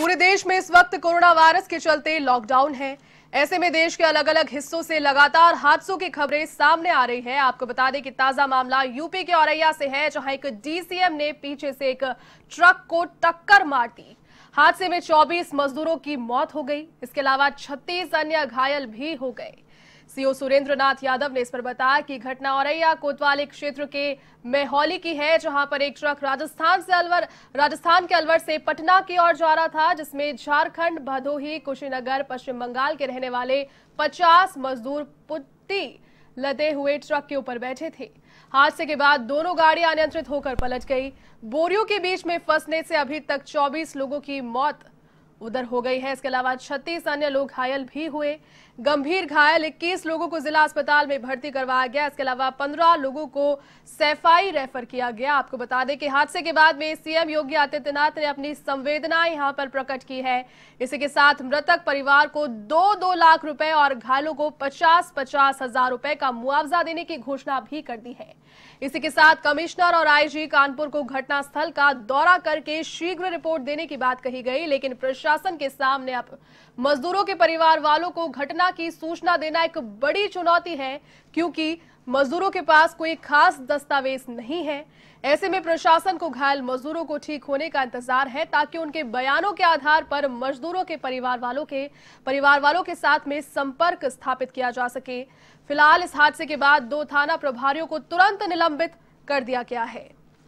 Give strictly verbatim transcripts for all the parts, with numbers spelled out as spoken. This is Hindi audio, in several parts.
पूरे देश में इस वक्त कोरोना वायरस के चलते लॉकडाउन है। ऐसे में देश के अलग अलग हिस्सों से लगातार हादसों की खबरें सामने आ रही है। आपको बता दें कि ताजा मामला यूपी के औरैया से है, जहां एक डीसीएम ने पीछे से एक ट्रक को टक्कर मार दी। हादसे में चौबीस मजदूरों की मौत हो गई। इसके अलावा छत्तीस अन्य घायल भी हो गए। सीओ सुरेंद्र नाथ यादव ने इस पर बताया कि घटना औरैया कोतवाली क्षेत्र के मेहौली की है, जहां पर एक ट्रक राजस्थान से अलवर राजस्थान के अलवर से पटना की ओर जा रहा था, जिसमें झारखंड, भदोही, कुशीनगर, पश्चिम बंगाल के रहने वाले पचास मजदूर पुट्टी लदे हुए ट्रक के ऊपर बैठे थे। हादसे के बाद दोनों गाड़ियां अनियंत्रित होकर पलट गई। बोरियों के बीच में फंसने से अभी तक चौबीस लोगों की मौत उधर हो गई है। इसके अलावा छत्तीस अन्य लोग घायल भी हुए। गंभीर घायल इक्कीस लोगों को जिला अस्पताल में भर्ती करवाया गया। इसके अलावा पंद्रह लोगों को सैफाई रेफर किया गया। आपको बता दें कि हादसे के बाद में सीएम योगी आदित्यनाथ ने अपनी संवेदनाएं यहां पर प्रकट की है। इसी के साथ मृतक परिवार को दो दो लाख रुपए और घायलों को पचास पचास हजार रुपए का मुआवजा देने की घोषणा भी कर दी है। इसी के साथ कमिश्नर और आईजी कानपुर को घटनास्थल का दौरा करके शीघ्र रिपोर्ट देने की बात कही गई, लेकिन प्रशासन के सामने अब मजदूरों के परिवार वालों को घटना की सूचना देना एक बड़ी चुनौती है, क्योंकि मजदूरों के पास कोई खास दस्तावेज नहीं है। ऐसे में प्रशासन को घायल मजदूरों को ठीक होने का इंतजार है, ताकि उनके बयानों के आधार पर मजदूरों के परिवार वालों के परिवार वालों के साथ में संपर्क स्थापित किया जा सके। फिलहाल इस हादसे के बाद दो थाना प्रभारियों को तुरंत निलंबित कर दिया गया है।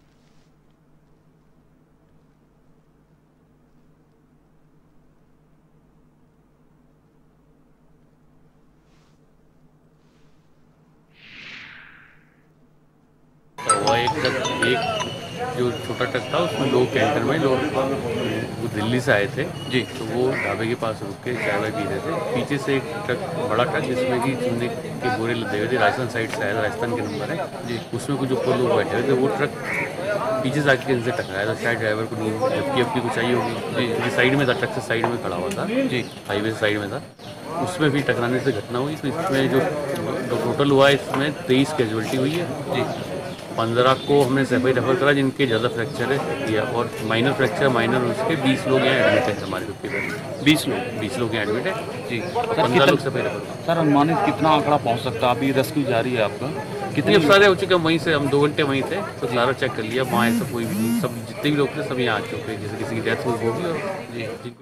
हुआ एक ट्रक, एक जो छोटा ट्रक था उसमें लोग कैंटर में लोग वो दिल्ली से आए थे जी, तो वो ढाबे के पास रुक के चाय वाय पी रहे थे। पीछे से एक ट्रक, बड़ा ट्रक जिसमें कि चूने के बोरे लदे हुए थे, राजस्थान साइड से आया, राजस्थान के नंबर है जी, उसमें कुछ ऊपर लोग बैठे हुए थे। वो ट्रक पीछे से आके इनसे टकराया था। शायद ड्राइवर को नींद जबकि अपनी कुछ आई होगी जी, साइड में था, ट्रक से साइड में खड़ा हुआ था जी, हाईवे से साइड में था। उसमें भी टकराने से घटना हुई। तो इसमें जो टोटल हुआ है, इसमें तेईस कैजुअल्टी हुई है जी। पंद्रह को हमने सफाई रेफर करा जिनके ज़्यादा फ्रैक्चर है या और माइनर फ्रैक्चर माइनर उसके बीस लोग यहाँ एडमिट है हमारे ग्रुप के। बीस लोग बीस लोग यहाँ एडमिट है जी। पंद्रह लोग सफाई रेफर। सर अनुमानित कितना आंकड़ा पहुँच सकता है? अभी रेस्क्यू जारी है आपका? कितने सारे हो चुके हैं? वहीं से हम दो घंटे वहीं थे, तो सारा चेक कर लिया। वहाँ ऐसा कोई भी, सब जितने भी लोग थे सब यहाँ आ चुके हैं, जैसे किसी की डेथ होगी और जी।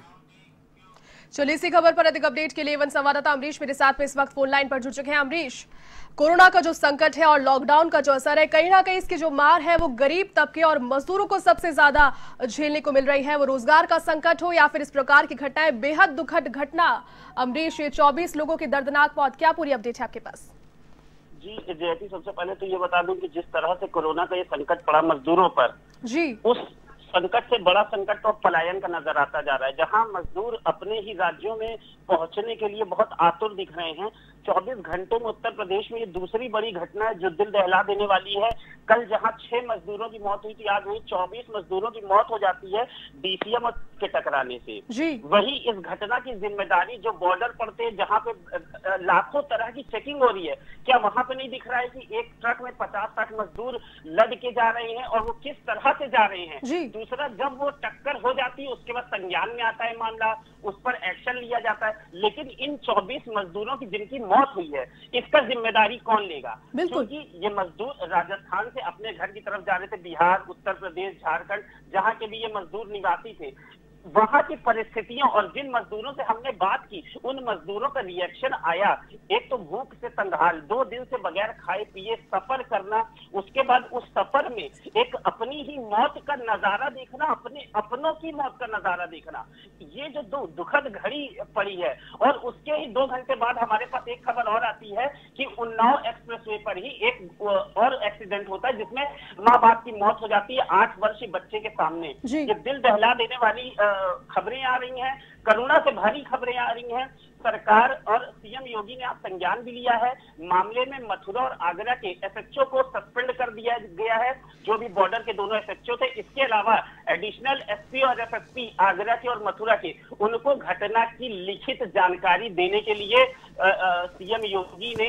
चलिए, इसी खबर पर अधिक अपडेट के लिए वन संवाददाता अमरीश मेरे साथ में इस वक्त फोन लाइन पर जुड़ चुके हैं। अमरीश, कोरोना का जो संकट है और लॉकडाउन का जो असर है, कहीं ना कहीं इसकी जो मार है वो गरीब तबके और मजदूरों को सबसे ज्यादा झेलने को मिल रही है। वो रोजगार का संकट हो या फिर इस प्रकार की घटनाएं, बेहद दुखद घटना। अमरीश, ये चौबीस लोगों की दर्दनाक मौत, क्या पूरी अपडेट है आपके पास? जी जयती, सबसे पहले तो ये बता दूं कि जिस तरह से कोरोना का ये संकट पड़ा मजदूरों पर जी, उस संकट से बड़ा संकट तो पलायन का नजर आता जा रहा है, जहां मजदूर अपने ही राज्यों में पहुंचने के लिए बहुत आतुर दिख रहे हैं। चौबीस घंटों में उत्तर प्रदेश में ये दूसरी बड़ी घटना है जो दिल दहला देने वाली है। कल जहां छह मजदूरों की मौत हुई थी, आज वही चौबीस मजदूरों की मौत हो जाती है डीसीएम के टकराने से जी। वही इस घटना की जिम्मेदारी जो बॉर्डर पर थे, जहां पे लाखों तरह की चेकिंग हो रही है, क्या वहां पे नहीं दिख रहा है कि एक ट्रक में पचास साठ मजदूर लद के जा रहे हैं और वो किस तरह से जा रहे हैं? दूसरा, जब वो टक्कर हो जाती है उसके बाद संज्ञान में आता है मामला, उस पर एक्शन लिया जाता है, लेकिन इन चौबीस मजदूरों की जिनकी मौत हुई है, इसका जिम्मेदारी कौन लेगा? क्योंकि ये मजदूर राजस्थान से अपने घर की तरफ जा रहे थे, बिहार, उत्तर प्रदेश, झारखंड, जहां के भी ये मजदूर निवासी थे। वहां की परिस्थितियों और जिन मजदूरों से हमने बात की, उन मजदूरों का रिएक्शन आया, एक तो भूख से तंगहाल, दो दिन से बगैर खाए पिए सफर करना, उसके बाद उस सफर में एक अपनी ही मौत का नजारा देखना, अपने अपनों की मौत का नजारा देखना, ये जो दो दुखद घड़ी पड़ी है। और उसके ही दो घंटे बाद हमारे पास एक खबर और आती है कि उन्नाव एक्सप्रेसवे पर ही एक और एक्सीडेंट होता है जिसमें माँ बाप की मौत हो जाती है आठ वर्षीय बच्चे के सामने। ये दिल दहला देने वाली खबरें आ रही हैं, करुणा से भरी खबरें आ रही हैं। सरकार और सीएम योगी ने आज संज्ञान भी लिया है। मामले में मथुरा और आगरा के एसएचओ को सस्पेंड कर दिया गया है, जो भी बॉर्डर के दोनों एसएचओ थे। इसके अलावा एडिशनल एसपी और एसएसपी आगरा के और मथुरा के, उनको घटना की लिखित जानकारी देने के लिए सीएम योगी ने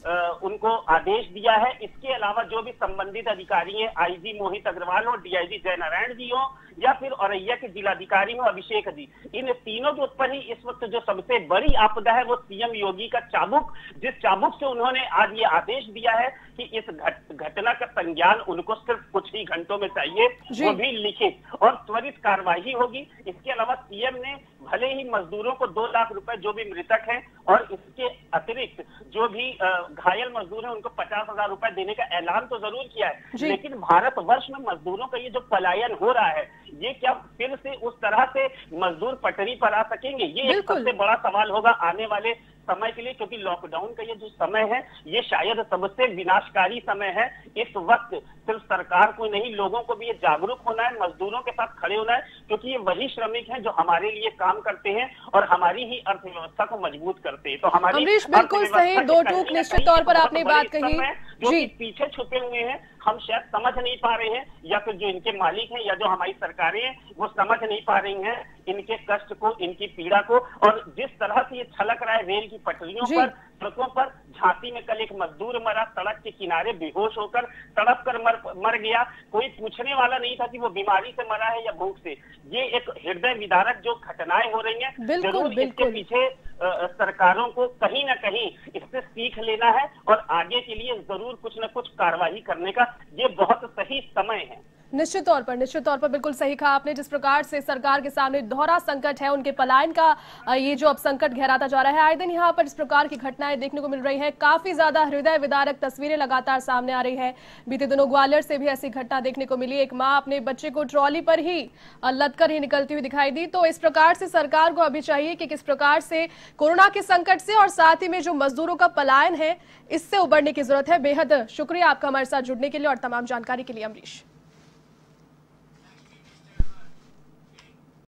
उनको आदेश दिया है। इसके अलावा जो भी संबंधित अधिकारी हैं, आईजी मोहित अग्रवाल हो, डीआईजी जय नारायण जी हो या फिर औरैया के जिलाधिकारी हो अभिषेक जी, इन तीनों के ऊपर ही इस वक्त जो सबसे बड़ी आपदा है वो सीएम योगी का चाबुक, जिस चाबुक से उन्होंने आज ये आदेश दिया है कि इस घट, घटना का संज्ञान उनको सिर्फ कुछ ही घंटों में चाहिए, वो भी लिखित और त्वरित कार्रवाई होगी। इसके अलावा सीएम ने भले ही मजदूरों को दो लाख रुपए जो भी मृतक हैं और इसके अतिरिक्त जो भी घायल मजदूर हैं उनको पचास हजार रुपए देने का ऐलान तो जरूर किया है, लेकिन भारतवर्ष में मजदूरों का ये जो पलायन हो रहा है, ये क्या फिर से उस तरह से मजदूर पटरी पर आ सकेंगे? ये एक सबसे बड़ा सवाल होगा आने वाले समय के लिए, क्योंकि लॉकडाउन का ये जो समय है ये शायद सबसे विनाशकारी समय है। इस वक्त सिर्फ सरकार को नहीं, लोगों को भी ये जागरूक होना है, मजदूरों के साथ खड़े होना है, क्योंकि ये वही श्रमिक हैं जो हमारे लिए काम करते हैं और हमारी ही अर्थव्यवस्था को मजबूत करते हैं। तो हमारी बिल्कुल सही, दो टूक निश्चित तौर पर आपने बात कही, जो कि पीछे छुपे हुए हैं, हम शायद समझ नहीं पा रहे हैं, या फिर जो इनके मालिक हैं या जो हमारी सरकारें हैं वो समझ नहीं पा रही हैं इनके कष्ट को, इनकी पीड़ा को। और जिस तरह से ये छलक रहा है रेल की पटरियों पर, सड़कों पर, झांसी में कल एक मजदूर मरा, सड़क के किनारे बेहोश होकर तड़प कर मर मर गया, कोई पूछने वाला नहीं था कि वो बीमारी से मरा है या भूख से। ये एक हृदय विदारक जो घटनाएं हो रही हैं, जरूर इसके पीछे आ, सरकारों को कहीं ना कहीं इससे सीख लेना है और आगे के लिए जरूर कुछ न कुछ कार्रवाई करने का ये बहुत सही समय है। निश्चित तौर पर निश्चित तौर पर बिल्कुल सही कहा आपने। जिस प्रकार से सरकार के सामने दोहरा संकट है, उनके पलायन का ये जो अब संकट गहराता जा रहा है, आए दिन यहाँ पर इस प्रकार की घटनाएं देखने को मिल रही हैं। काफी ज्यादा हृदय विदारक तस्वीरें लगातार सामने आ रही है। बीते दिनों ग्वालियर से भी ऐसी घटना देखने को मिली, एक माँ अपने बच्चे को ट्रॉली पर ही लदकर ही निकलती हुई दिखाई दी। तो इस प्रकार से सरकार को अभी चाहिए कि किस प्रकार से कोरोना के संकट से और साथ ही में जो मजदूरों का पलायन है इससे उबरने की जरूरत है। बेहद शुक्रिया आपका हमारे साथ जुड़ने के लिए और तमाम जानकारी के लिए अमरीश।